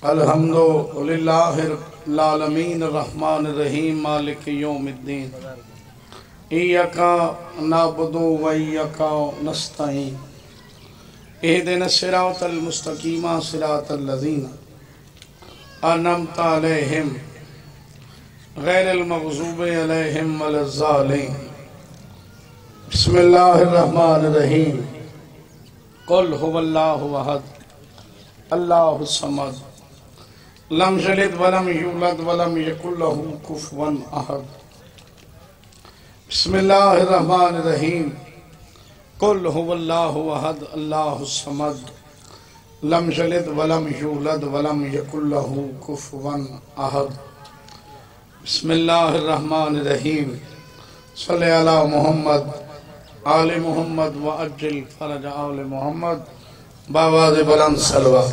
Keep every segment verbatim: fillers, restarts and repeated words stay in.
अल्हम्दुलिल्लाहिल आलमीन रहमान रहीम मालिक यौमिद्दीन इय्याका नअबुदु व इय्याका नस्तईन इहदिनस सिरातल मुस्तकीम सिरातल लज़ीना अनअमता अलैहिम गैरिल मग़ज़ूबि अलैहिम वलज़्ज़ालिन। बिस्मिल्लाहिर रहमानिर रहीम। कुल हुवल्लाहु अहद अल्लाहु समद लम यलिद वलम यूलद वलम यकुल लहू कुफुवन अहद। बिस्मिल्लाहिर रहमानिर रहीम। कुल हुवल्लाहु अहद अल्लाहु समद लम यलिद वलम यूलद वलम यकुल लहू कुफुवन अहद। बिस्मिल्लाहिर रहमानिर रहीम। सल्ले अला मुहम्मद आले मोहम्मद व अज्जिल फरज आले मोहम्मद बावाज़ बुलंद सलवा।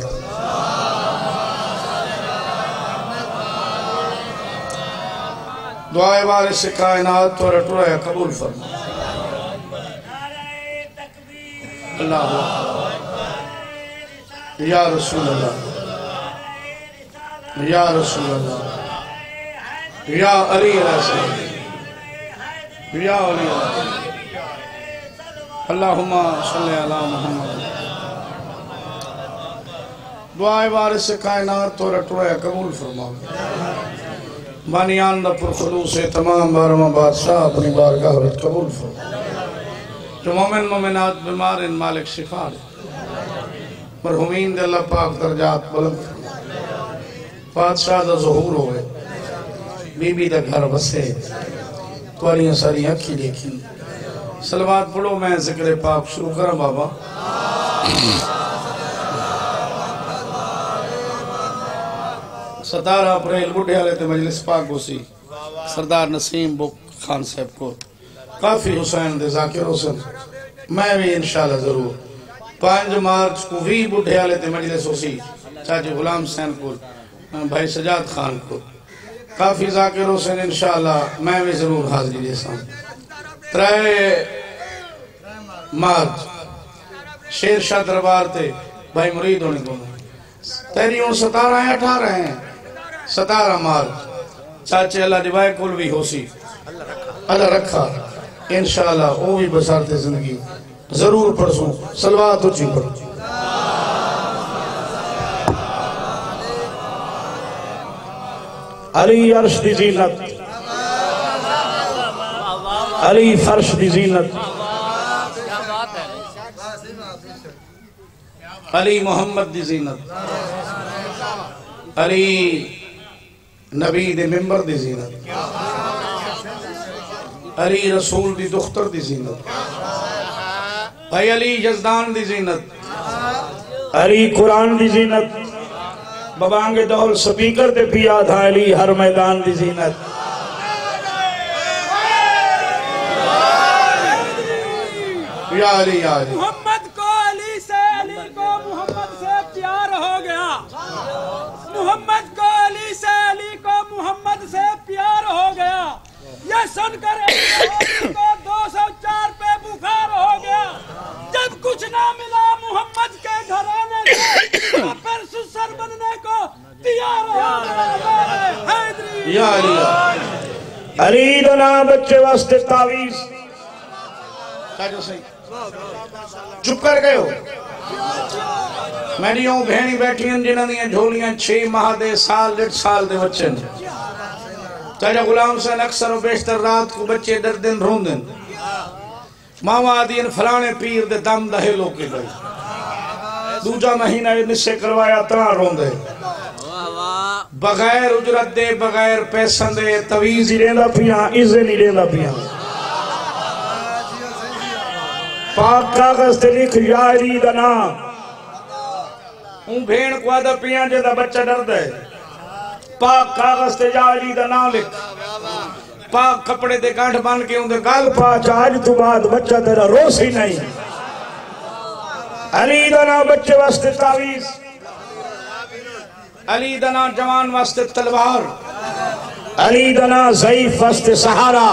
दुआए वारिस कायनात तोरा टुरा कबूल फरमा। अल्लाह या रसूल अल्लाह या रसूल अल्लाह या अली रसूल या अली अल्लाहुम्मा सल्ली अला मुहम्मद। दुआए वारिस कायनात तोरा टुरा कबूल फरमा। बानियान पुरखलूस से तमाम बारहवां बादशाह अपनी बारगाह में कबूल फरमा। जो मोमिन मोमिनात बीमार इन मालिक शिफा दे। मरहुमीन दे अल्लाह पाक दर्जात बुलंद फरमा। बादशाह दा ज़हूर होवे बीबी दा घर बसे तुआरियां सारी अखी देखी। सलवात पढ़ो मैं जिक्र पाक शुरू करा बाबा। सतारह अप्रैल बुढ़े वाले ते मजलिस पाक होसी सरदार नसीम बुक खान साहब को काफी हुसैन दे जाकिर हुसैन मैं भी इंशाल्लाह जरूर। पांच मार्च को भी बुढ़े वाले ते मजलिस होसी चाची गुलाम सैन को भाई सजाद खान को काफी जाकिर हुसैन इंशाल्लाह मैं भी जरूर हाजिरी देसा। त्रै मार्च शेर शाह दरबार ते भाई मुरीद होने को तेरी उन सतारह है अठारह है सतारह मार्च चाचे अल्लाह दिवाए कुल भी होसी अल्लाह रखा इंशाल्लाह वो भी बसारते जिंदगी जरूर पढ़सू सलवात उच्ची पढ़ो। अली अर्श दी जीनत अली फर्श दी जीनत अली मोहम्मद दी जीनत अली नबी दे मिंबर दी जीनत अली रसूल दी दुख्तर दी जीनत भाई अली यजदान दी जीनत अली कुरान दी जीनत बबांगे दौल स्पीकर दे पिया था अली हर मैदान दी जीनत। या अली या अली मोहम्मद को अली से अली को मोहम्मद से प्यार हो गया। मोहम्मद को अली से अली को मोहम्मद से प्यार हो गया। ये सुनकर को दो सौ चार पे बुखार हो गया। जब कुछ ना मिला मोहम्मद के घराने से फिर सुसर बनने को तैयार हो गया। या अली अली दना बच्चे वास्ते तावीज़ चुप कर गए हो। मेरी भेणी बैठी जिन्हों दी झोलियां छे माह दे साल डेढ़ साल दे बच्चे चाचा गुलाम हुसैन अक्सर बेशतर रात को बच्चे दर दिन रोंदे मावा आदि फलाने पीर दे दम दहे लोके गए दूजा महीना निस्से करवाया ता रोंदे बगैर उजरत दे बगैर पैसा दे तवीज़ ही लेंदा पिया इज़्ज़त नहीं लेंदा पिया। पाक कागज ते लिख या अली दा नाम ऊ भेण को आदा पिया जेदा बच्चा डरदा है। पाक कागज ते या अली दा नाम लिख पाक कपड़े दे गांठ बन के उंदे गल पा आज तो बाद बच्चा तेरा रोस ही नहीं। अली दा नाम बच्चे वास्ते तावीज़ अली दा नाम जवान वास्ते तलवार अली दा नाम ज़ईफ वास्ते सहारा।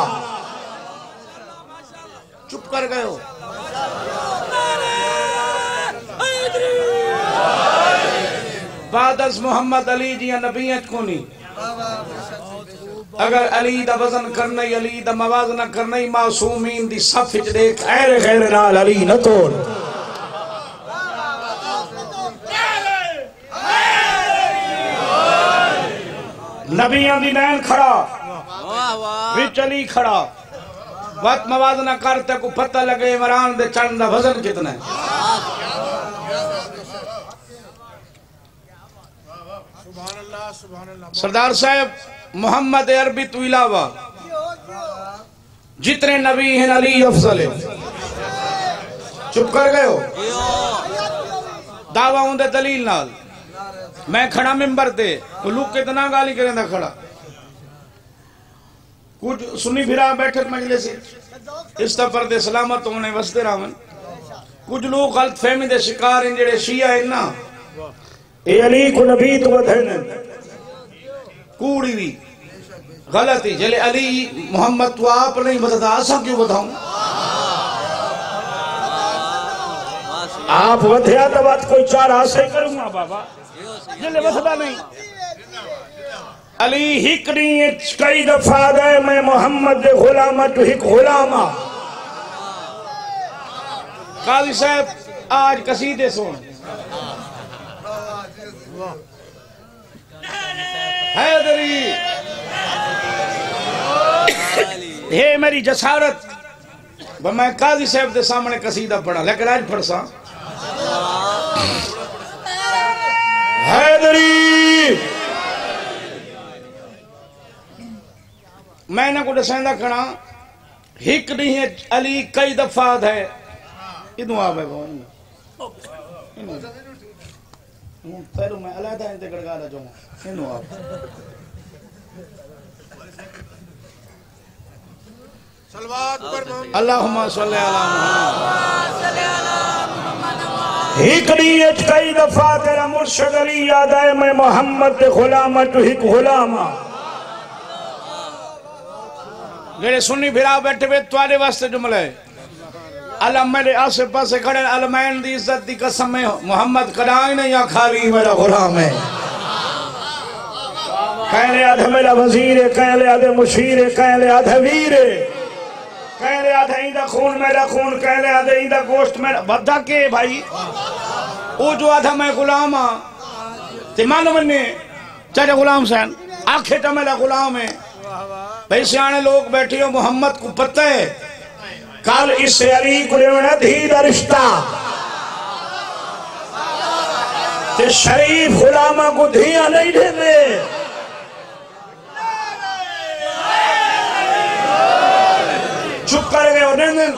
चुप कर गए हो। बादस मोहम्मद अली जी नबीयत कोनी अगर अली दा वजन करना ही अली दा मवाजना करना ही मासूमीन दी सफ विच देख ऐरे खैर नाल अली न तोड़ नबियां दी नैन खड़ा विच अली खड़ा वत मवाजना करते को पता लगे इमरान दे चढ़न दा वजन कितना है। सरदार साहब मोहम्मद अरबी तो इलावा जितने नबी हैं अली अफजल है। चुप कर गए हो दावा उनके दलील नाल मैं खड़ा मिंबर ते तो लोग कितना गाली करें खड़ा कुछ सुनी फिरा बैठक मजलिस इस पर दे सलामत होने वसते रावन कुछ लोग गलत फहमी दे शिकार हैं जेड़े शिया हैं ना ये अली को नबी तो वधन कूड़ी भी गलत ही जले अली मोहम्मद तो आप नहीं बता ऐसा क्यों बताऊं आप वधिया तो बात कोई चार हासिल करूंगा बाबा जले बता नहीं अली हिकड़ी कई दफा गए मैं मोहम्मद दे गुलाम तो हिक गुलामा काजी साहब आज कसीदे सुन हैदरी हे मेरी जसारत मैं काजी साहब के सामने कसीदा पढ़ा लेकिन आज पढ़सा हैदरी मैंने को दसेंदा खड़ा हिक नहीं है अली कई दफा है इदू आ पहलू मैं अलग था इनते गड़गा जाऊंगा इनू आ अल्लाहुम्मा सल्ली अला मुहम्मद हिकड़ी कई दफा तेरा मुर्शिद अली याद आए मैं मोहम्मद दे गुलाम तो हिक गुलामा मेरे सुन्नी फिरा बैठे हुए तुम्हारे वास्ते जुमला है अल्लाह मेरे आसे पासे खड़े अलमैन दी इज्जत दी कसम है मोहम्मद कदाई नहीं या खाली मेरा गुलाम है कहले आधे मेरा वजीर है कहले आधे मुशीर है कहले आधे वीर है कहले आधे इंदा खून मेरा खून कहले आधे इंदा गोश्त मेरा बद्दा के भाई वो जो आधा मैं गुलाम हाँ ते मानो मन्ने चाचा गुलाम सैन आखे तो मेरा गुलाम है भाई सियाने लोग बैठे हो मोहम्मद को पता है कल इस अली को लेना धी दा रिश्ता ते शरीफ गुलामा को धिया नहीं देते चुप कर गए हो दिन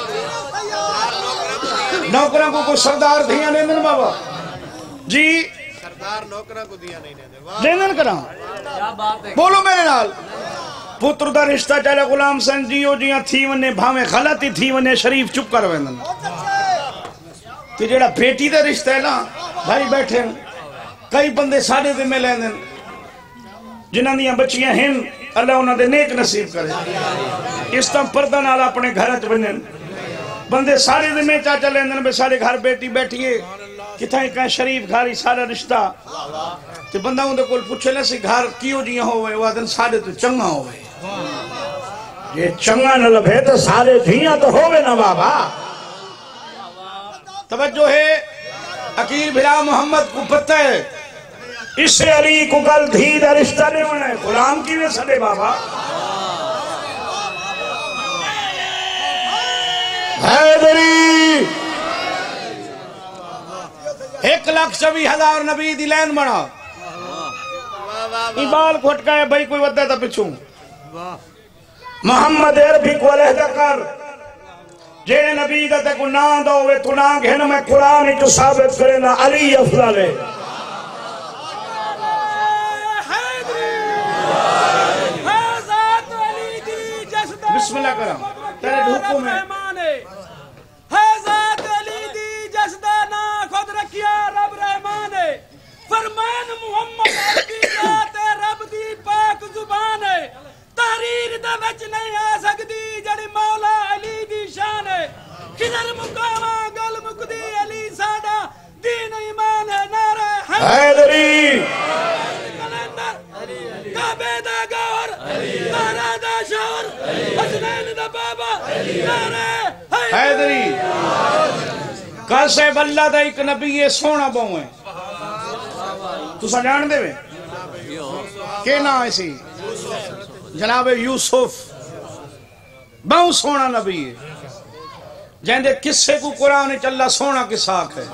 नौकरों को कोई सरदार धिया नहीं देन बाबा जी सरदार नौकरों को दिया नहीं देते देन करा बोलो मेरे नाल पुत्र दा रिश्ता चाहे गुलाम सन जियो जिया थी वने भावे गलती थी वने शरीफ चुप कर वेंदन ते जेड़ा बेटी दा रिश्ता है ना भाई बैठे कई बंदे साडे ते में लेंदन जिन्हां दी बच्चियां हैं अल्लाह उन्हां दे नेक नसीब करे इस तरह पर्दा नाल अपने घर च बनन बंदे सारे दे में चाचा लेंदन बे सारे घर बेटी बैठी है किथा का शरीफ घारी सारा रिश्ता ते बंदा उनके कोल पूछे ना सी घर कियो जिया होवे वो दिन सारे तो चंगा होवे ये चंगा न लभे तो सारे धिया तो होवे ना बाबा तवज्जो है अकील भिरा मोहम्मद को पता है इससे अली को कल धी दा रिश्ता नहीं होना है गुलाम की वे सदे बाबा हैदरी एक लाख छब्बीस हजार नबी दी लाइन बना इबाल खोटका है भाई कोई वद्दा था पिछू मोहम्मद अरबी को अलहदा कर जेने नबी दा ते को ना दोवे तू ना घेन मैं कुरान ही तो साबित करे ना अली अफजल है बिस्मिल्लाह करा तेरे ढूको में हज़रत अली दी जसदा ना खुद रखिया रब रहमान है फरमान मुहम्मद अरबी जात रब दी पाक जुबान है तहरीर दा विच नहीं आ सकदी जड़ी मौला अली दी शान है किधर मुकामा गल मुकदी अली साडा दीन ईमान है नारा हैदरी नारे दा शोर हसनैन दा बाबा नारे हैदरी कैसे बल्ला दा एक नबी ये सोना बहु है तुसा जान दे वे के ना ऐसी जनाब यूसुफ बहु सोना नबी है जेंदे किस्से को कुरान चला सोना किस्सा है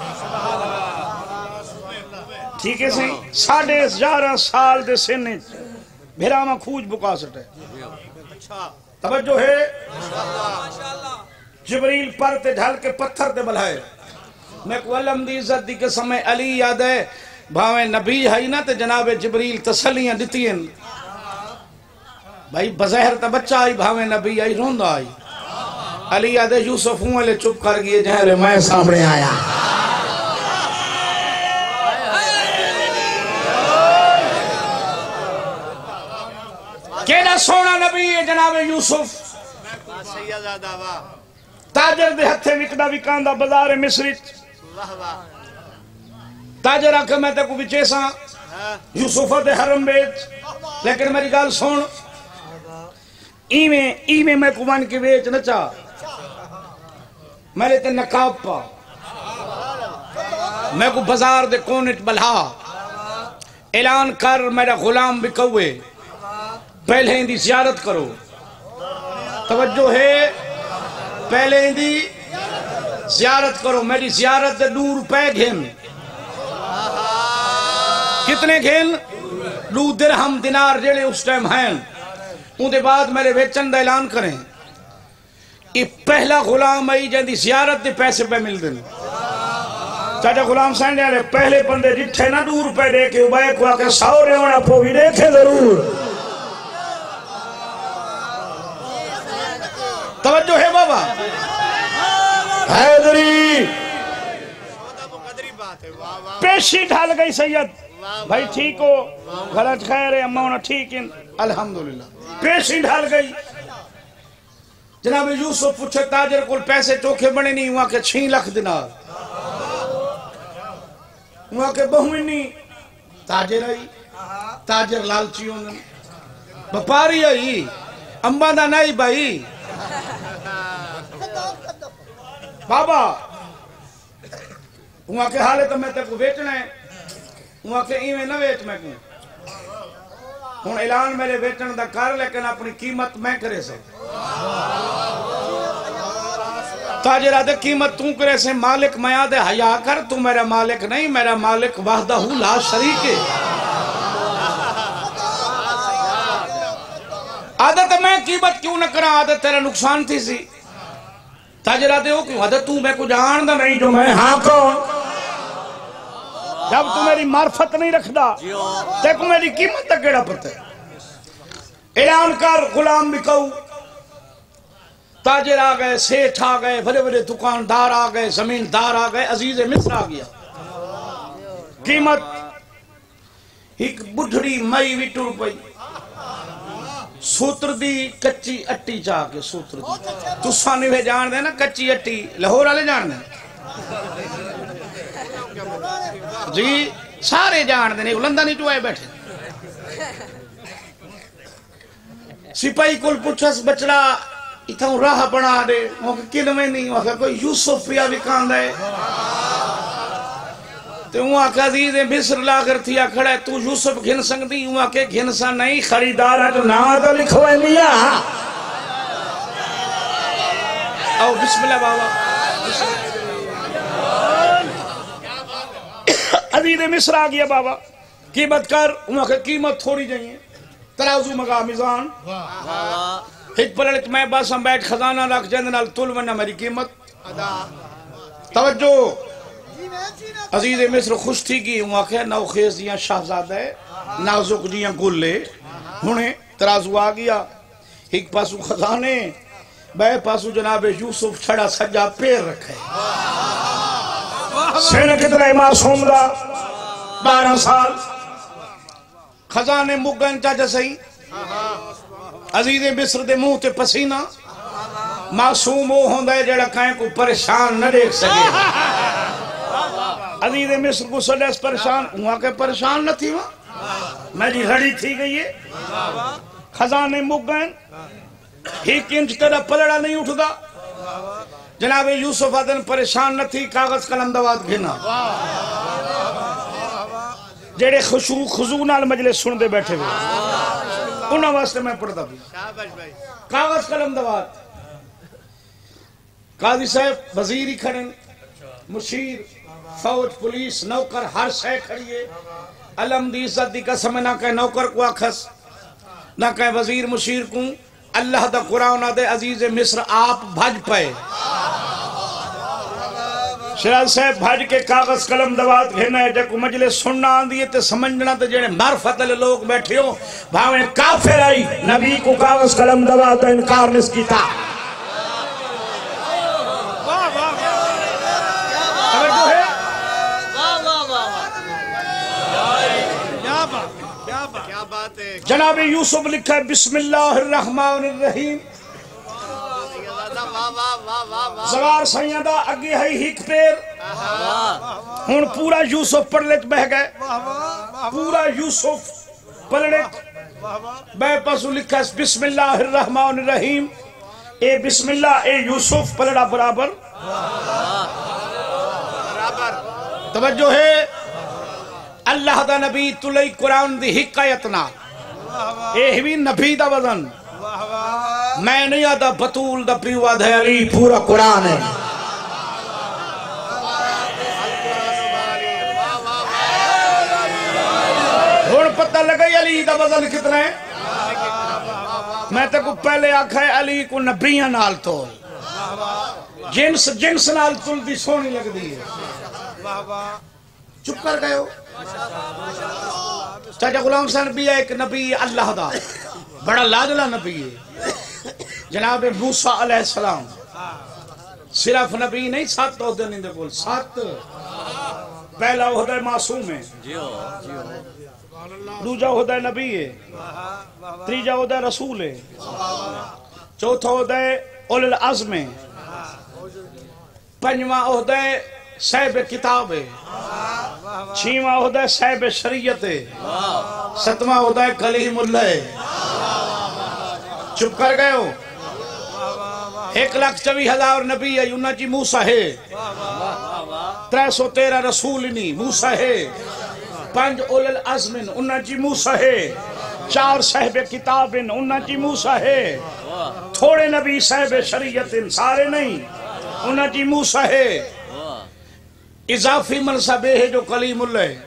ठीक है सही साढ़े ग्यारह साल दे सिने भिरामा खूज बुका सटे तवज्जो है जिब्रील पर ते ढल के पत्थर ते बलाए मैं को अलम दी इज्जत दी के समय अली याद है भावे नबी है ना ते जनाब जिब्रील तसलियां दितियन भाई बज़हर त बच्चा आई भावे नबी आई रोंदा आई अली याद है यूसुफ वाले चुप कर गए जहरे मैं सामने आया केना सोना नबी है जनाब यूसुफ ताजर दे हथे विकदा विकांदा बाजार मिस्र ताजर आखे मैं तेको विचे सा यूसुफ दे हरम बेच लेकिन मेरी गल सुन इवें इवें मैं कुमान के बेच न चा मेरे ते नकाब पा मैं को बाजार दे कोने बल्हा ऐलान कर मेरा गुलाम बिकौए पहले इंदी ज़ियारत करो तवज्जो है पहले इंदी ज़ियारत करो मेरी ज़ियारत दे दो रुपए घेन कितने घेन दो दिरहम दिनार जेड़े उस टाइम हैं उनके बाद मेरे वेचन का ऐलान करें ये पहला गुलाम आई जैसी ज़ियारत के पैसे पे मिलते हैं चाचा गुलाम सैंड वाले पहले बंदे जिथे ना दो रुपए दे के उबाए को आके सौ रेवना पो भी देखे जरूर तवज्जो है बाबा हैदरी पेशी ढल गई सैयद भाई ठीक हो गलत खैर है अम्मा होना ठीक है अल्हम्दुलिल्लाह पेशी ढल गई जनाब यूसुफ पूछे ताजर को पैसे चोखे बने नहीं वहां के छह लाख दिनार वहां के बहुमिनी ताजर आई ताजर लालची होने व्यापारी आई अम्बा दा नहीं भाई बाबा वहां के हाले तो मैं तेको बेचना है वहां के इवें ना बेच मैं को हुन ऐलान मेरे बेचन दा कर लेकिन अपनी कीमत मैं करे से ताजरा दे कीमत तू करे से मालिक मैं आदे हया कर तू मेरा मालिक नहीं मेरा मालिक वहदहू ला शरीक है आदत मैं कीमत क्यों न करा आदत तेरा नुकसान थी सी ताजरा दे क्यों आदत तू मैं को जानदा नहीं जो मैं हां कौन जब तू मेरी मार्फत नहीं रखदा ते को मेरी कीमत तक केड़ा पता ऐलान कर गुलाम बिकाऊ ताजर आ गए सेठ आ गए बड़े बड़े दुकानदार आ गए जमींदार आ गए अजीज मिस्र आ गया कीमत एक बुढ़ड़ी मई भी टुर पई सूत्र दी कच्ची अट्टी चा के सूत्र दी तुसा नहीं जान दे ना कच्ची अट्टी लाहौर वाले जान दे जी सारे जान दे लंदन नहीं टुआए बैठे सिपाही को पूछस बचड़ा इतना राह बना दे किन में नहीं वहां कोई यूसुफ पिया भी कांदा है तो वहां का अजीज मिस्र लाकर थिया खड़ा है तू यूसुफ घिन सकती वहां के घिन सा नहीं खरीदार है तो ना तो लिखो है मियां आओ बिस्मिल्लाह बाबा अजीज मिस्र आ गया बाबा कीमत कर वहां की कीमत थोड़ी चाहिए तराजू मगा मिजान एक पलट मैं बस हम बैठ खजाना रख जंद नाल तुल वना मेरी कीमत तवज्जो अजीज मिस्र खुश थी कि वहां के नौखेज दियां शहजादे नाजुक जियां गुल्ले हुने तराजू आ गया एक पासू खजाने बे पासू जनाब यूसुफ छड़ा सजा पैर रखे सेने कितने मासूम दा बारह साल खजाने मुगन चाचा सही अजीज मिस्र दे मुंह ते पसीना मासूम वो होंदा है जेड़ा कहीं को परेशान न देख सके अजीज मिस्र को सदा परेशान वहां के परेशान न थी वहां मेरी घड़ी थी गई है खजाने मुक गए एक इंच तेरा पलड़ा नहीं उठदा जनाब यूसुफ आदन परेशान न थी कागज कलम दवात घेना जेड़े खुशू खुजू नाल मजलिस सुनते बैठे हुए उन्होंने वास्ते मैं पढ़ता भी कागज कलम दवात काजी साहब वजीर ही खड़े मुशीर फौज पुलिस नौकर हर शय खड़ी है अलम दी इज्जत दी कसम ना कहे नौकर को आखस ना कहे वजीर मुशीर को अल्लाह दा कुरान दे अजीज मिस्र आप भज पे सिराज साहब भज के कागज कलम दवात घेना है जको मजलिस सुनना आंदी है ते समझना ते जेड़े मार्फत वाले लोग बैठे हो भावे काफिर आई नबी को कागज कलम दवात का इनकार नहीं कीता वाह वाह तवज्जो है वाह वाह वाह क्या बात क्या बात क्या बात है जनाब यूसुफ लिखा है बिस्मिल्लाहिर्रहमानिर्रहीम वाह वाह वाह वाह वाह सवार सैया दा अगे है हिक पैर हुन पूरा यूसुफ पलड़े च बह गए पूरा यूसुफ पलड़े बह पसु लिखा बिस्मिल्लाहिर्रहमानिर्रहीम ए बिस्मिल्लाह ए यूसुफ पलड़ा बराबर बराबर तवज्जो है अल्लाह दा नबी तुलई कुरान दी हिकायत ना ए भी नबी दा वजन मैं नहीं आता बतूल दा पीवा दे अली पूरा कुरान है हुन पता लगा अली दा वजन कितना है मैं ते को पहले आखा है अली को नबियां नाल तोल जिन्स जिन्स नाल तुलदी सोहनी लगदी है चुप कर गए हो चाचा गुलाम हुसैन भी है एक नबी अल्लाह दा बड़ा लाडला नबी है जनाब मूसा अलैहिस्सलाम सिर्फ नबी नहीं सात ओहदे नहीं दे बोल सात पहला ओहदा मासूम है दूजा ओहदा नबी है तीजा ओहदा रसूल है चौथा ओहदा उलुल अज़्म है पंजवा ओहदा साहिब किताब है छठवां ओहदा साहिब शरीयत है सतवां ओहदा कलीमुल्लाह है चुप कर गए हो एक लाख चौबीस हजार नबी है उन्ना जी मूसा है त्रै सौ तेरह रसूल नहीं मूसा है पंज उलुल अज़्म उन्ना जी मूसा है चार साहिब किताब उन्ना जी मूसा है थोड़े नबी साहिब शरीयत सारे नहीं उन्ना जी मूसा है इजाफी मनसब है जो कलीमुल्लाह है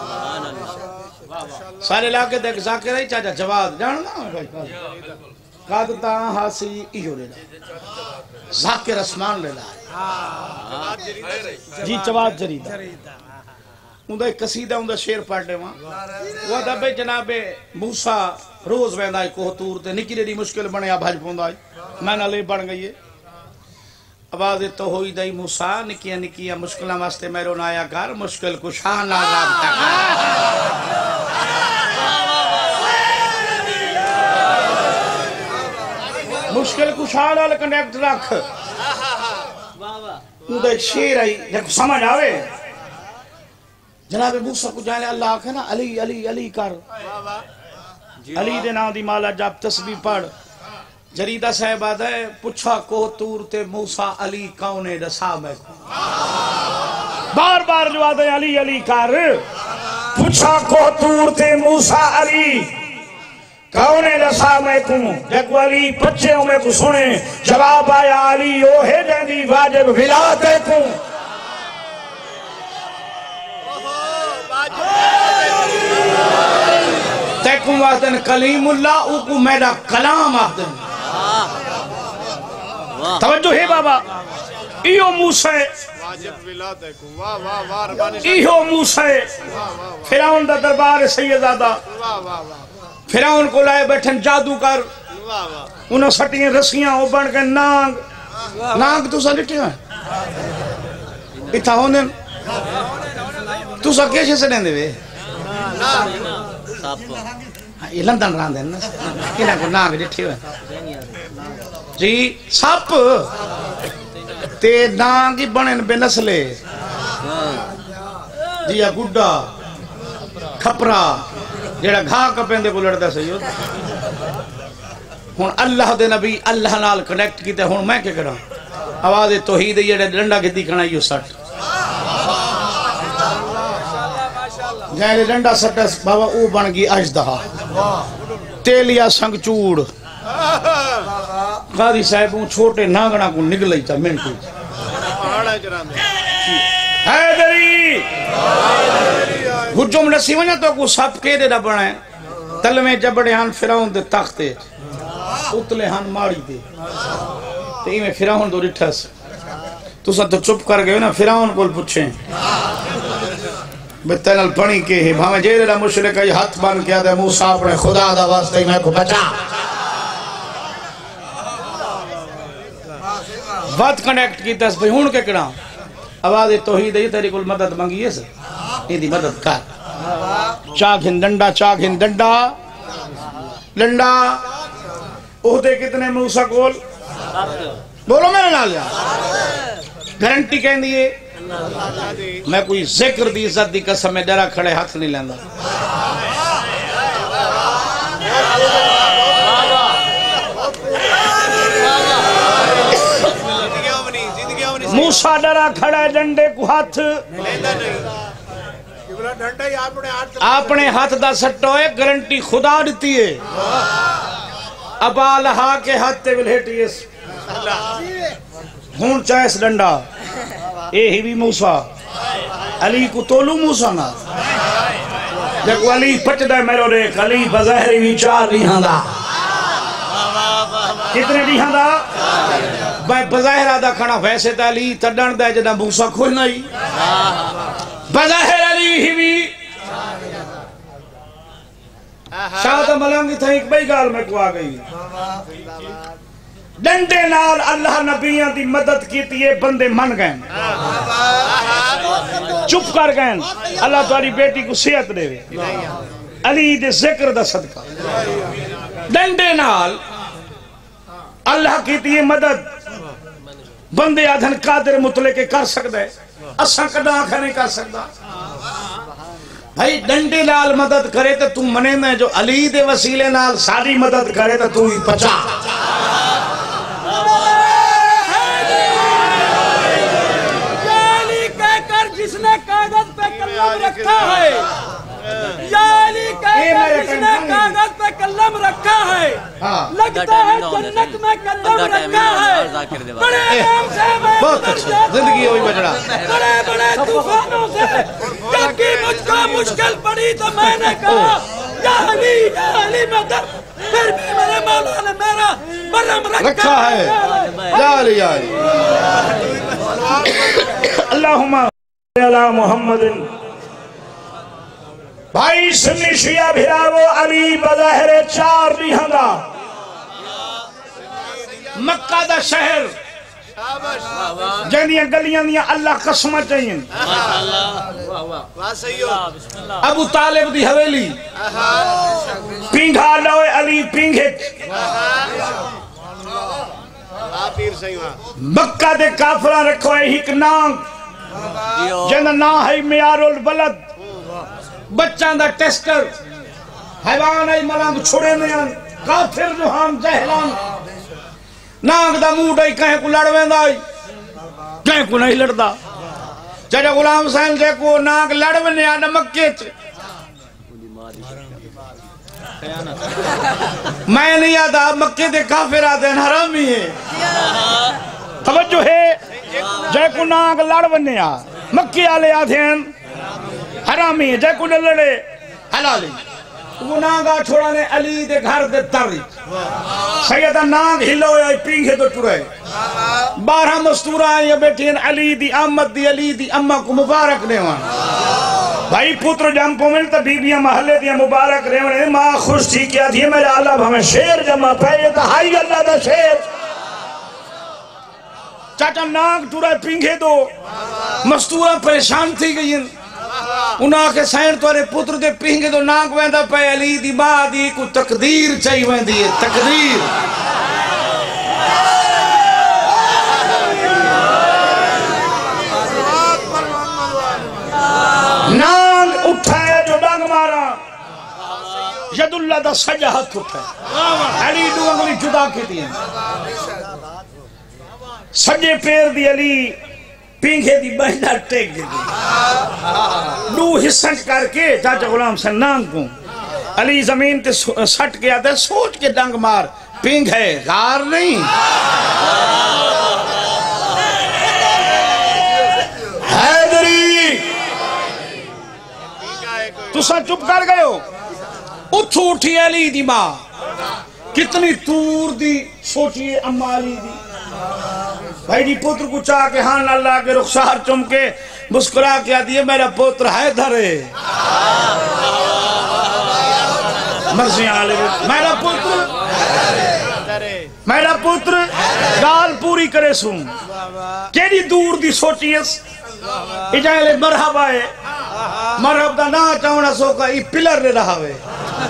सारे लाके देख जाकिर ही चाचा जवाब जानना कादता हासी इहो लेला जाकिर असमान लेला जी जवाब जरीदा उंदा कसीदा उंदा शेर पढ़ देवा वो दबे जनाबे मूसा रोज वेंदा को तूर ते निकी डी मुश्किल बनया भज पोंदा मैं नाले बन गई है आवाज तो होई दई मूसा निकिया निकिया मुश्किल वास्ते मेरो नाया कर मुश्किल कुशा ना राबता मुश्किल कुशा नाल कनेक्ट रख उदे शेर आई जब समझ आवे जनाब मूसा को जाने अल्लाह आखे ना अली अली अली कर अली दे नाम दी माला जब तस्बीह पढ़ जरीदा साहब आदा है पूछा को तूर ते मूसा अली कौन है दसा मैं बार बार जो आदा अली अली कर पूछा को तूर ते मूसा अली कौन है दसा मैं को जब अली बच्चे में को सुने जवाब आया अली ओ है जंदी वाजिब विलात है को ते को वादन कलीमुल्लाह उ को मेरा कलाम आदन तवज्जो है बाबा इहो मूसा वाजिब विलात है को वाह वाह वाह रबानी इहो मूसा फिरौन दा दरबार सैयदादा वाह वाह वाह फिरौन को लाए बैठन जादूगर वाह वाह उन सटियां रस्सियां ओ बन के नांग नांग तुसा लिटिया इथा होने तुसा कैसे से देंदे वे साप ये लंदन रांदे ना किना को नांग लिठी हुए जी सप ते नांग ही बने बेनस्ले जी आ गुड्डा खपरा जेड़ा घा कपेंदे को लड़दा सही हुन अल्लाह दे नबी अल्लाह नाल कनेक्ट कीते हुन मैं क्या करा आवाज तौहीद जेड़े डंडा गिद्दी खना यो सट जैसे डंडा सटस बाबा वो बन गई अजदहा तेलिया संग चूड़ गादी साहब छोटे नागना को निकल था मिनटू हैदरी हुजुम नसी वना तो को सब केदे दा बने तलवे जबड़े हन फिरौन दे तख्ते उतले हन माड़ी दे ते इवें फिरौन दो रिठस तुसा तो चुप कर गए ना फिरौन कोल पूछे बेतनल पणी के है भावे जेड़ा मुशरिक हाथ बन के आदे मूसा अपने खुदा दा वास्ते मैं को बचा बात कनेक्ट की दस भाई हुन के कड़ा आवाज तौहीद है तेरी कुल मदद मांगी है इदी मदद कर चाखिन डंडा चाखिन डंडा डंडा ओहदे कितने मूसा कोल बोलो मेरे नाल यार गारंटी कहंदी है मैं कोई जिक्र दी इज्जत दी कसम में डरा खड़े हाथ नहीं लेंदा मूसा डरा खड़ा डंडे को हाथ अपने हाथ दा सट्टो है गारंटी खुदा दी है अबा लहा के हाथ ते विलहेटी हूं चाहे डंडा ए ही भी मूसा अली को तोलू मूसा ना देखो अली पचदा मेरो रेख अली बज़ाहिर भी चार रिहांदा कितने रिहांदा भाई बज़ाहिर आदा खाना वैसे तो अली तड़न दा जदा मूसा खुद नहीं बज़ाहिर अली ही भी शायद मलंग था एक बई गाल में को आ गई डंडे नाल अल्लाह नबियां दी मदद कीती है बंदे मन गए चुप कर गए अल्लाह तुम्हारी बेटी को सेहत देवे अली दे जिक्र दा सदका डंडे नाल अल्लाह कीती है मदद बंदे आधन कादिर मुतले के कर सकदा है असा कदा आखा नहीं कर सकदा भाई डंडे नाल मदद करे तो तू मने में जो अली दे वसीले नाल सारी मदद करे तो तू ही पचा जिसने कागज पे कलम रखा है या अली कहकर जिसने कागज पे कलम रखा है लगता है जन्नत में कदम रखा है बड़े नाम से बहुत अच्छा जिंदगी वही बजड़ा बड़े बड़े तूफानों से जबकि मुझको मुश्किल पड़ी तो मैंने कहा या अली या अली मदद फिर भी मेरे मौला ने मेरा बरम रखा है या अली या अली अल्लाहुम्मा अला मुहम्मदिन भाई सुन्नी शिया भिरावो अली बज़ाहिर चार रिहांदा मक्का दा शहर जंदियां गलियां दियां अल्लाह कसम चाहिए अबू तालिब दी हवेली पिंघा लोए अली पिंघे मक्का दे काफरा रखो एक नाम जन ना है मियारुल बलद बच्चा दा टेस्टर हैवान है मलंग छोड़े ने काफिर जुहान जहलान नाग दा मूड है कहे को लड़ वेंदा कहे को नहीं लड़दा जड़ा गुलाम हुसैन जे को नाग लड़ वने आ मक्के च मैं नहीं आता मक्के दे काफिर आते हरामी है तवज्जो है जय को नाग लड़ वने आ मक्के वाले आते हरामी जय को लड़े हलाली वो नागा छोड़ा ने अली दे घर दे तरी सैयदा नाग हिलो या पींगे तो टुरे बारह मस्तूरा ये बैठी अली दी आमद दी अली दी अम्मा को मुबारक देवा भाई पुत्र जम को मिलता बीबियां महल्ले दिया मुबारक रेवने मां खुश थी क्या थी मेरे आला हमें शेर जमा पे तो हाई अल्लाह दा शेर चाचा नाग टुरा पींगे तो मस्तूरा परेशान थी गई उना के सैन तोरे पुत्र दे पींगे तो नाक वेंदा पे अली दी मां दी को तकदीर चाहिए वेंदी है तकदीर नाग उठाया जो डंग मारा यदुल्ला दा सजा हाथ उठा अली दो अंगली जुदा की दी सजे पैर दी अली पींघे दी बहना टेक दी दो हिस्सा करके चाचा गुलाम से नांग को अली जमीन ते सट के आते सोच के डंग मार पींघ है गार नहीं तुसा चुप कर गए हो उठ उठी अली दी मां कितनी दूर दी सोचिए अम्मा अली दी भाई दी पुत्र को चाह के हाँ अल्लाह के रुखसार चुम के मुस्कुरा के आती है मेरा पुत्र हैदर है मर्जी आले मेरा पुत्र मेरा पुत्र गाल पूरी करे सू केड़ी दूर दी सोचिए इजाले मरहबा है मरहब दा ना चावना सो का ई पिलर ने रहा वे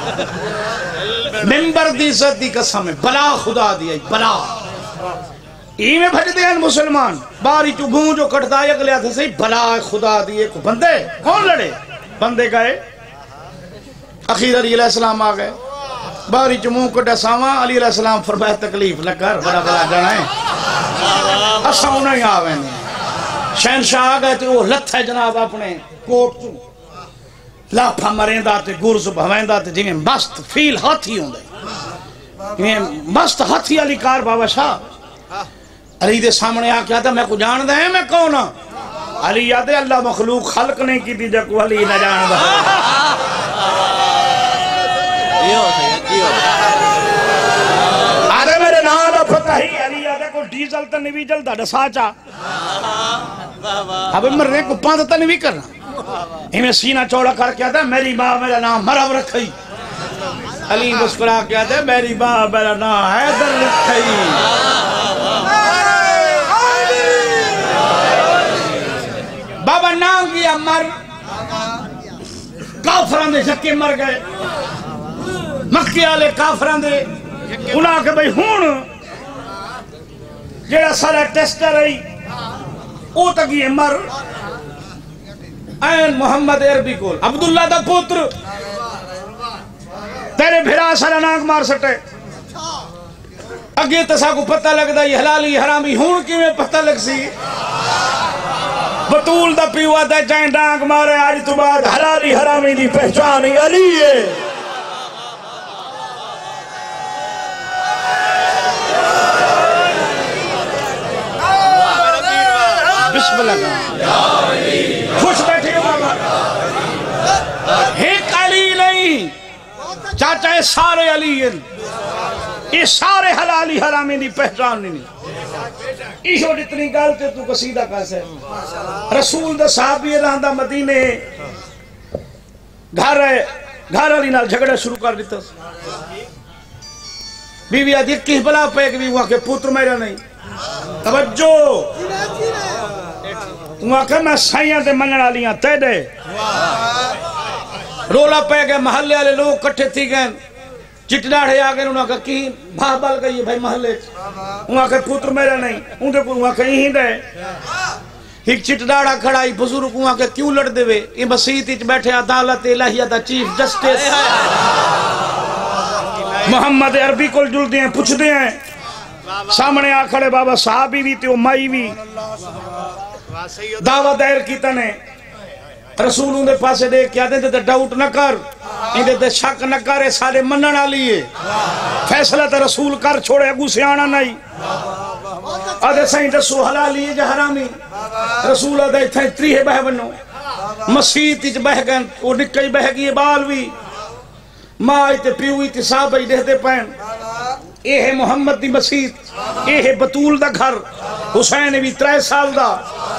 मिंबर दी इज्जत दी कसम है बला खुदा दी बला ई में भज दे मुसलमान बारी चू भूं जो कटदा है अगले हाथ से बला खुदा दी एक बंदे कौन लड़े बंदे गए अखीर अली अलैहि सलाम आ गए बारी चू मुंह कटा सावा अली अलैहि सलाम फरमाया तकलीफ न कर बड़ा बड़ा जाना है असा नहीं आवे ने शहनशाह आ गए तो लथ है जनाब अपने कोट चू लाफा मरेंदा ते गुरज भवेंदा ते जिवें मस्त फील हाथी होंदे इवें मस्त हाथी वाली कार बाबा शाह अली दे सामने आ क्या था मैं को जानदा है मैं कौन हां अली याद अल्लाह मखलूक खल्क नहीं की दी जको अली न जानदा यो यो आदे मेरे नाम दा पता ही अली याद को डीजल तो नहीं जलदा दसाचा अब मरने को पांच तो नहीं करना इन्हें सीना चौड़ा करके आता मेरी माँ मेरा नाम मरहब रखी अली मुस्कुरा के आता मेरी माँ मेरा नाम हैदर रखी बाबा नाम किया मर काफरां दे झक्के मर गए मक्के वाले काफरां दे उन्हां के भाई हुण जेड़ा सारा टेस्टर है ओ तक ये मर ऐन मोहम्मद अरबी को अब्दुल्ला दा पुत्र तेरे भिरा सारा नाक मार सटे अगे तसा को पता लगदा ये हलाली हरामी हुण किवें पता लग सी बतूल दा पीवा दा जाए डांग मारे आज तो बाद हलाली हरामी दी पहचान ही अली है बिस्मिल्लाह खुश बैठे बाबा एक अली नहीं चाचा ये सारे अली हैं ये सारे हलाली हरामी दी पहचान नहीं इहो इतनी गल ते तू कसीदा कैसे रसूल दा साहबी रहंदा मदीने घर घर वाली नाल झगड़ा शुरू कर दिता बीवी आदि किस भला पे कि वहां के पुत्र मेरा नहीं तवज्जो तू आखे मैं साइयां ते मनण वालियां तेरे रोला पे गए महल्ले वाले लोग इकट्ठे थी गए चिटडाड़े आ गए उन्होंने कहा की भाह बल गई भाई महल्ले वहां के पुत्र मेरा नहीं उनके को वहां कहीं ही दे एक चिटडाड़ा खड़ा ही बुजुर्ग वहां के क्यों लड़ देवे ये मसीत विच बैठे अदालत इलाहिया दा चीफ जस्टिस मोहम्मद अरबी को जुलदे हैं पूछते हैं सामने आ खड़े बाबा साहबी भी ते माई भी दावा दायर कीता ने रसूल उनके पासे देख क्या दे ते डाउट न कर इदे ते शक न करे सारे मनण वाली है फैसला तो रसूल कर छोड़े अगू सियाणा नहीं आदे सही दसो हलाली है हरामी रसूल आदे इथे त्रीहे बह बनो मसीत विच बह गए ओ निकई बह गई बाल भी मां ते प्यू ते साहब ही देखते पैन ये है मोहम्मद दी मसीत ये है बतूल दा घर हुसैन भी त्रै साल दा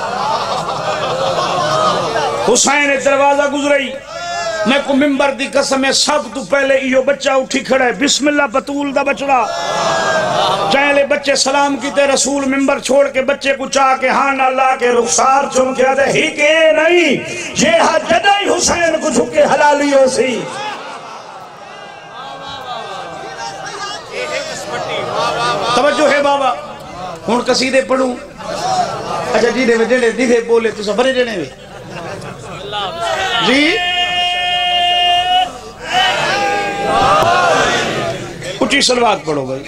हुसैन दरवाजा गुजरई मैं को मिंबर दी कसम है सब तू पहले इयो बच्चा उठी खड़ा है बिस्मिल्लाह बतूल दा बचड़ा चाहे बच्चे सलाम कीते रसूल मिंबर छोड़ के बच्चे को चाह के हां अल्लाह के रुखसार चुम के दे ही के नहीं ये हाथ जदाई हुसैन को झुके हलाली हो सी तवज्जो है बाबा हुन कसीदे पढ़ूं अच्छा जी दे जेड़े दिखे बोले तू सबरे जने वे जी उची सलवात पढ़ो भाई।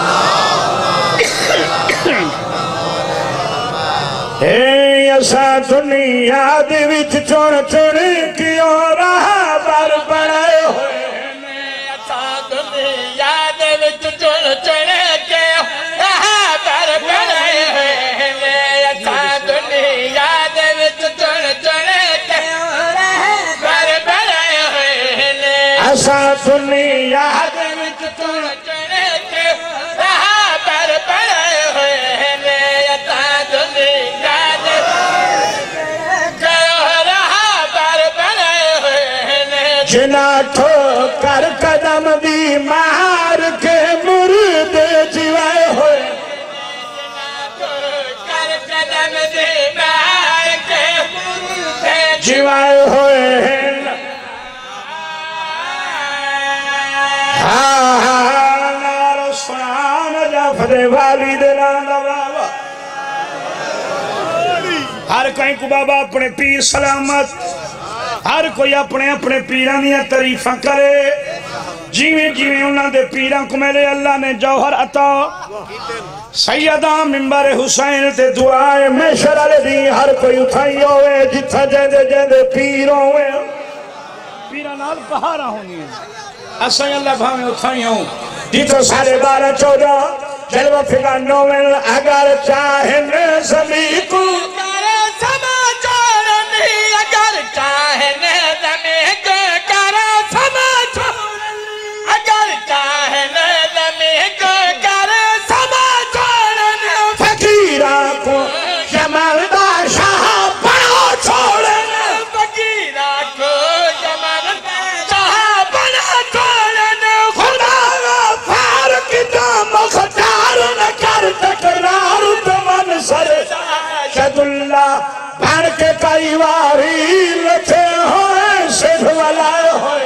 हे असा दुनिया दे विच चुन चुन क्यों रहा पर बड़े होए ने, असा दुनिया दे विच चुन चुन क्यों रहा पर बड़े होए ने, असा दुनिया दे विच चुन चुन क्यों रहा पर बड़े होए ने, असा दुनिया दे विच चुन चुन क्यों रहा पर बड़े होए ने, असा दुनिया जिना ठोकर कदम दी मार के मुर्दे जिवाए होए, ठोकर कदम दी मार के मुर्दे जिवाए होए, हाँ हाँ नार सुनान जाफरे वाली दे नाम बाबा। हर कहीं को बाबा अपने पीर सलामत, हर कोई अपने अपने पीरां दी तारीफां करे, जिवें जिवें उन्हां दे पीरां को मेरे अल्लाह ने जौहर अता। सैयदा मिंबर हुसैन ते दुआए महशर वाले दी हर कोई उठाई होवे, जिथा जेदे जेदे पीर होवे, पीरां नाल पहाड़ा होनी असां अल्लाह भावे उठाई हो, जिथों साढ़े बारह चौदह जलवा फिगानो में अगर चाहे ज़मी को अगर चाहे ने ज़मी को करे समझो, अगर चाहे ने ज़मी को करे समझो, फकीरा को जमालदा शाह बना छोड़ना, फकीरा को जमालदा शाह बना छोड़ना, खुदा गफ्फार की दाम मुख्तार न कर तकरार तुमन सर शदुल्ला भर के कई बारी लथे होए सिर्फ वालाए होए,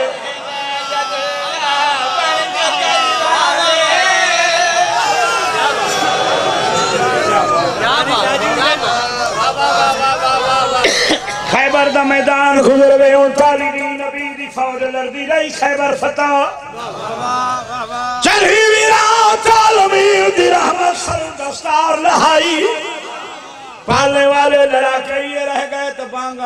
खैबर दा मैदान गुजर गए उनताली दी नबी दी फौज लड़दी रही खैबर फतह, चढ़ी विरात आलमी दी रहमत सर दस्तार लहाई, पालने वाले लड़ा के ये रह गए तो बांगा।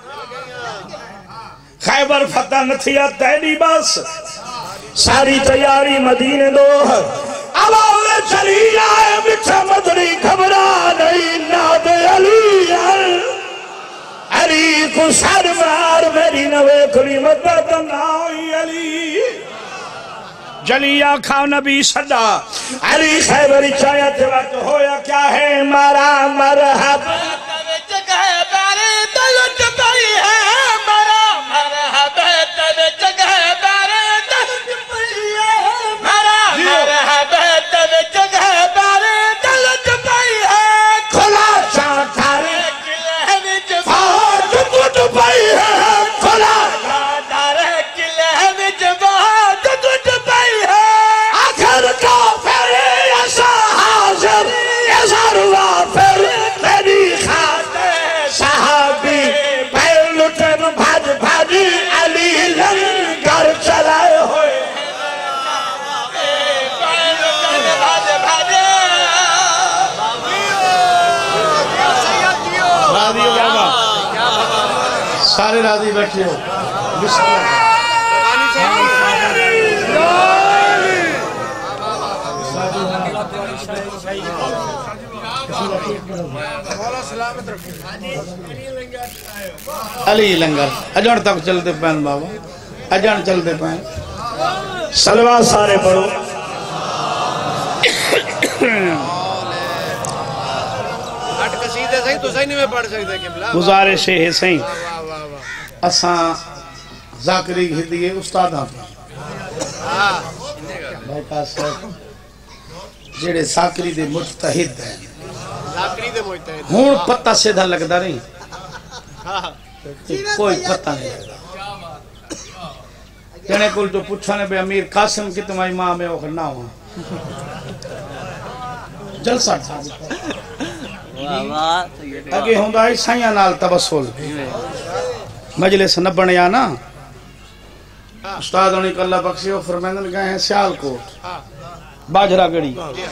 खैबर फतह न थिया तैडी बस, सारी तैयारी मदीने दो, अब आवे चली आए मिठा मदरी घबरा नहीं नाद अली अली को सर मार मेरी नवे खुली मदद नाई अली, जलिया खाओ नबी सदा अली खैबर चाया तेरा तो होया क्या है मारा मरहब तब जगह बारे दलत पई है, मारा मरहब तब जगह बारे दलत पई है, मारा मरहब तब जगह बारे दलत पई है, खुला चांठारे किले विच फौज टूट पई है, खुला चांठारे किले विच फौज टूट पई है, आखिर का फिर ऐसा हाजिर ऐसा रुआ फिर तेरी खातिर सहाबी पैर लुटन भज भज अली लंगर चलाए हुए, पैर लुटन भज भज राजी हो बाबा, सारे राजी बैठे हो, बिस्मिल्लाह अली लंगर अजन तक चलते पैन बाबा, अजन चलते पैन सलवा सारे पढ़ो। अट कसीदे सही तो सही नहीं में पढ़ सकते किबला, गुजारिश है सही असा जाकरी हिदिए उस्तादा हां भाई का साहब जेड़े साकरी दे मुजतहिद हैं, साकरी दे मुजतहिद हुन पता सीधा लगदा नहीं, हां कोई पता नहीं लगदा, जने कोल तो पूछा ने बे अमीर कासिम की तुम्हारी मां में वो ना हो जलसा था वाह वाह अगे होंदा है साइया नाल तबस्सुल मजलिस न बनया ना, उस्ताद ने कल्ला बख्शियो फरमांदन गए हैं सियालकोट, बाजरा गड़ी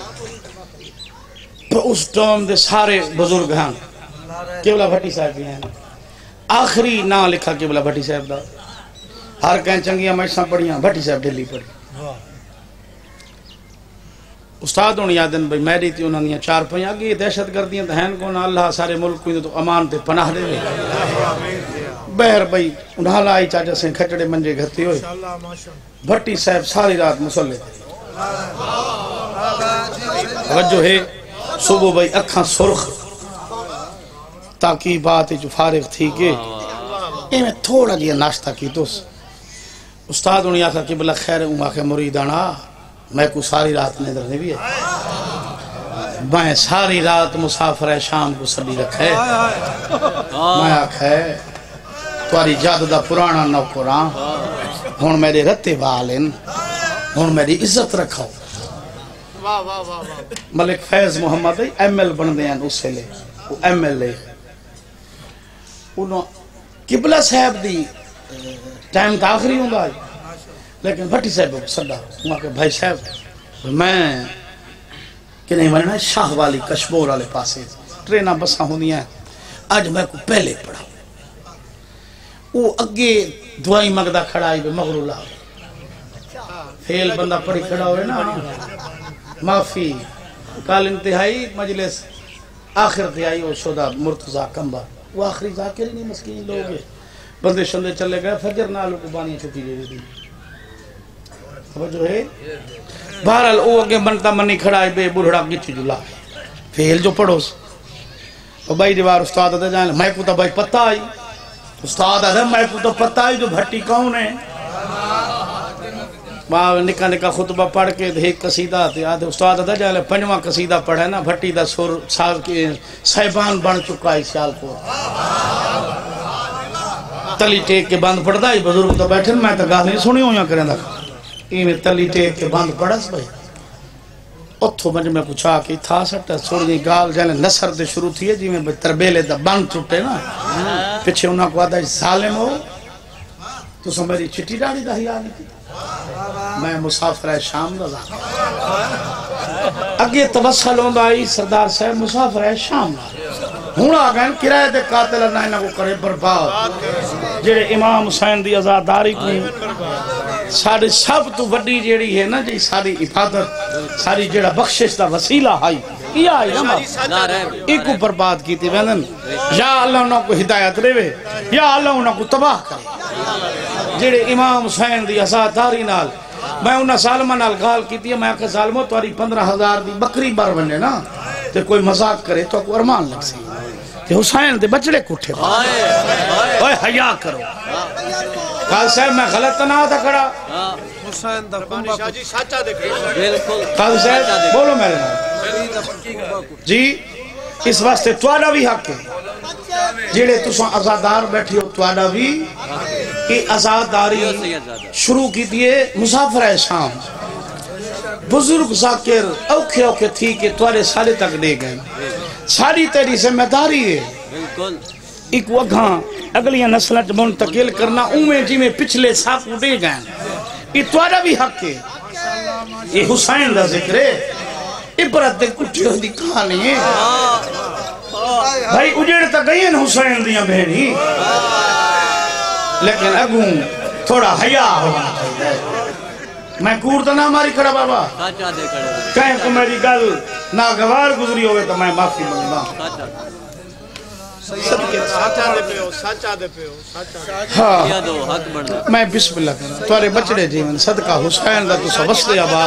तो उस टाइम दे सारे बुजुर्ग हैं केवला भट्टी साहब भी हैं आखिरी ना लिखा केवला भट्टी साहब दा हर कहीं चंगियां मैसां पढ़ियां भट्टी साहब दिल्ली पढ़ी उस्ताद होनी आदन भाई मैरी थी उन्होंने चार पई अगे दहशत गर्दियां तो हैं कौन अल्लाह सारे मुल्क को तो अमान ते पनाह दे बहर भाई उन्हां आई चाचा से खचड़े मंजे घती हुए भट्टी साहब सारी रात मुसल्ले वजो है सुबह भाई अखा सुर्ख ताकि बात जो फारिग थी के इवें थोड़ा जिहा नाश्ता की तो उस्ताद होनी आखा कि बला खैर उमा के मुरीदाना मैं को सारी रात निंदर नहीं भी है मैं सारी रात मुसाफिर है शाम को सदी रखे मैं आखे तुम्हारी जाद दा पुराना नौकरा हुण मेरे रत्ते वाल हुण मेरी इज्जत रखो मलिक फैज मुहम्मद एम एल बनते हैं उस वेले वो एम एल ए किबला साहब दी टाइम तो आखिरी होंदा लेकिन भट्टी साहब सदा वहाँ के भाई साहब मैं कि नहीं बनना शाह वाली कशमोर वाले पासे ट्रेना बसा होंदियां अज मैं को पहले पढ़ा वो अगे दवाई मंगदा खड़ा है मगरू ला फेल बंदा पढ़ी खड़ा होवे ना माफी कल इंतहाई मजलिस आखिर ते आई वो शोदा मुर्तजा कंबा वो आखिरी जाकिर नहीं मस्कीन लोग बंदे शंदे चले गए फजर नाल को बानी छुट्टी दे दी जो है बहरहाल वो अगे बनता मनी खड़ा है बे बुढ़ड़ा गिठी जुला फेल जो पड़ोस और भाई दीवार उस्ताद अदा जान मैं को तो भाई पता आई उस्ताद अदा मैं को तो पता है जो भट्टी कौन है मां निका निका खुतबा पढ़ के एक कसीदा ते आदे उस्ताद अदा जान पंजवा कसीदा पढ़े ना भट्टी दा सुर साहब के साहिबान बन चुका है सियालकोट तली टेक के बंद पड़दा है बुजुर्ग तो बैठे मैं तो गाल नहीं सुनी होया करेंदा इवें तली टेक के बंद पड़स भाई उथों मंज में पूछा कि था सट थोड़ी गाल जाने नसर से शुरू थी है जिवें तरबेले दा बंद टूटे ना पीछे उन्हां को आदा जालिम हो तुस मेरी चिट्ठी डाली दा हिया नहीं मैं मुसाफिर है शाम दा अगे तवसल होंदा आई सरदार साहब मुसाफिर है शाम हुण आ गए किराए दे कातिल ना इना को करे बर्बाद जेड़े इमाम हुसैन दी आजादारी को सारी सब तो वड्डी जेड़ी है ना जी सारी इबादत सारी जेड़ा बख्शिश दा वसीला है या ना एक बर्बाद कीती वेंदन या अल्लाह उन्हां को हिदायत देवे या अल्लाह उन्हां को तबाह करे जेड़े इमाम हुसैन दी आजादारी नाल मैं उन्हां सालमा नाल गाल कीती मैं आखे सालमो तुम्हारी पंद्रह हजार दी बकरी बर बने ना ते कोई मजाक करे तो को अरमान लग सी ते हुसैन दे बचड़े कुठे ओए हया करो काल साहब मैं गलत ना था खड़ा हुसैन दा कुंबा शाह जी सच्चा देखे बिल्कुल काल साहब बोलो मेरे नाल जी इस वास्ते तुहाडा भी हक है जेड़े तुसा आजादार बैठे हो तुहाडा भी कि आजादारी शुरू की दिए मुसाफिर है शाम बुजुर्ग जाकिर औखे औखे थी के तुहाडे साले तक दे गए सारी तेरी जिम्मेदारी है बिल्कुल एक वघा अगलियां नस्ल च मुंतकिल करना उमें जिमें पिछले साकू दे गए ये तुहाडा भी हक है ये हुसैन दा जिक्र है इबरत दे कुटियो दी कहानी है भाई उजेड़ तक गई न हुसैन दियां बहनी लेकिन अगू थोड़ा हया होना चाहिए मैं कूड़ तो ना मारी खड़ा बाबा कहीं को मेरी गल नागवार गुजरी होवे तो मैं माफी मांगदा साचा दे पे हो साचा दे पे हो साचा हां दो हक बनदा मैं बिस्मिल्लाह कर तोरे बचड़े जीवन सदका हुसैन दा तू सबसे आबाद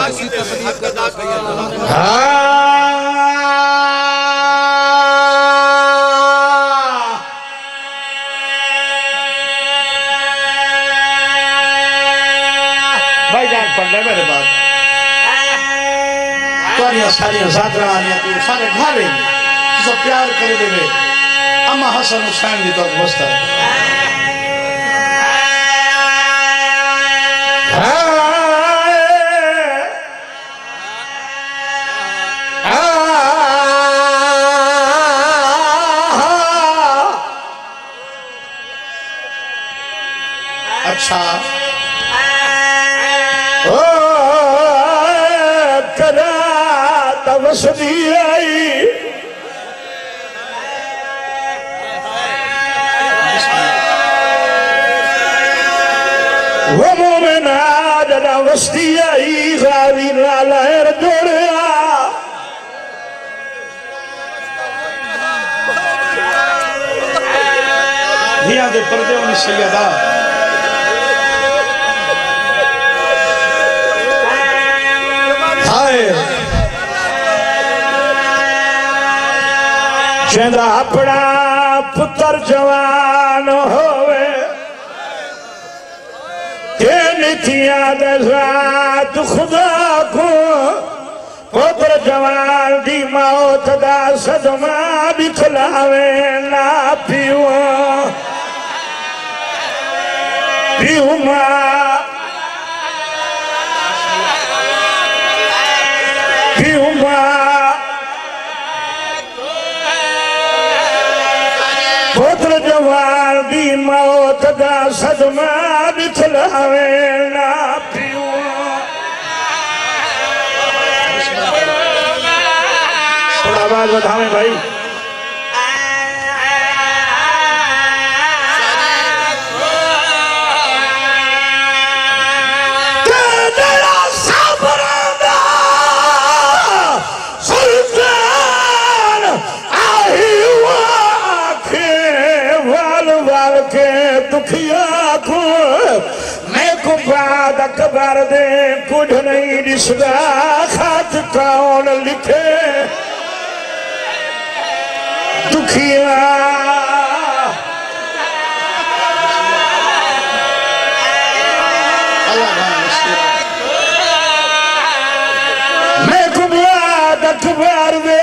भाई जान पढ़ ले मेरे बात तोरिया सारी जात्रा आनिया तू सारे घर तू सब प्यार कर देवे अम्मा हसन हुसैन जी तो बस्ता अच्छा ओ कर वसदी आई वो मोमिना जदा वसदी आई गावी नालैर जोड़िया धिया दे पर्दे उन सैयदा हाय चंदा अपना पुत्र जवान होवे के निथिया दजात खुदा को पुत्र जवान दी मौत दा सदमा बिखलावे ना पियो पियो मां पियो मां पुत्र जवान दी मौत दा सदमा बिखलावे ना पियो थोड़ा आवाज बढ़ावें भाई दुखिया को मैं को बाद अखबार दे कुछ नहीं दिसदा खात कौन लिखे दुखिया मैं को बाद अखबार दे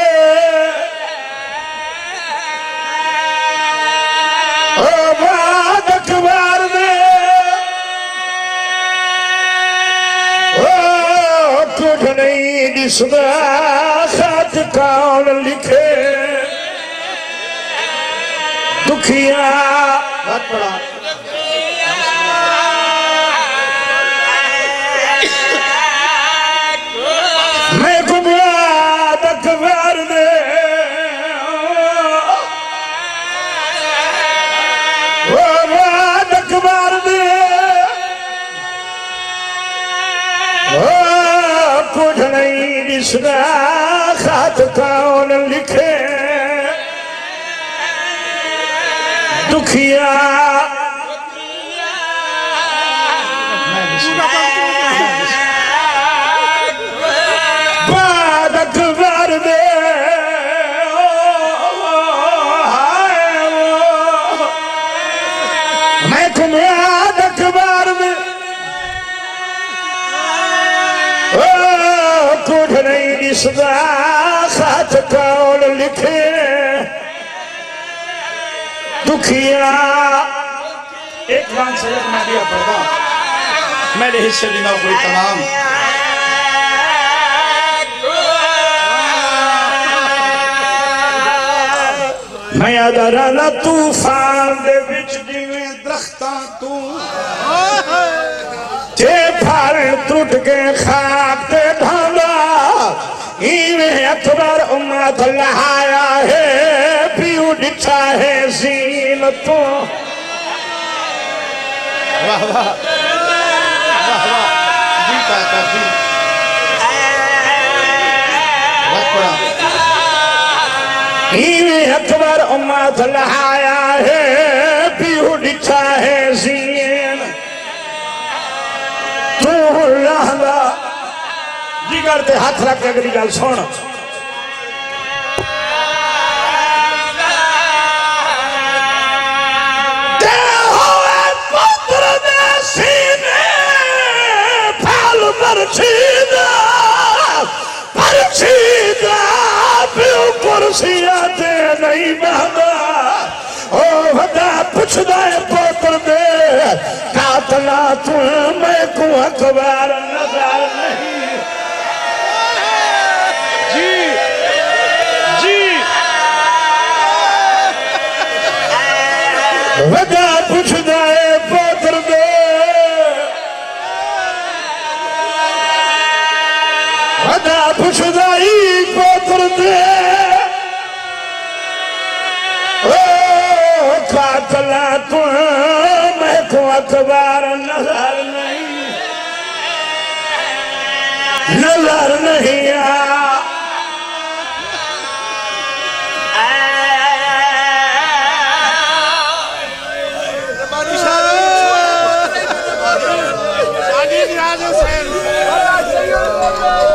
दिसदा खात कौन लिखे दुखिया मैं गुमराद अखबार दे ओ रात अखबार दे कुछ नहीं दिसदा खात कौन लिखे दुखिया बाद अखबार दे मैं कुमाद अखबार दे कुछ नहीं दिसदा खात कौन लिखे दुखिया एक लाइन से मैं दिया पढ़ता मेरे हिस्से की नौकरी तमाम मैं अदराना तूफान दे विच जिवें दरख्तां तू जे फाड़ टूट के खाक ते ढांदा इवें अकबर उम्मत लहाया है पियो दिखा है जीन तो वाह वाह वाह वाह जी काका जी इवें अकबर उम्मत लहाया है पियो दिखा है जीन तू लहदा जिगर ते हाथ रख के अगली गल सुन परछीदा परछीदा पियो कुर्सिया ते नहीं बहदा ओ वदा पुछदा है पुत्र दे कातला तू मैं को अखबार नजर नहीं जी जी वदा पुछदा है पुत्र दे अदा पुछदाई पोतर दे ओ कातला तू मैं को अखबार नजर नहीं नजर नहीं आ शादी